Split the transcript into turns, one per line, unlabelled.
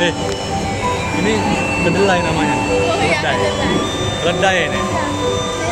Eh, ini kedelai namanya.
Oh iya,
Kedelai.
kedelai.
Kedelai ini.
Iya.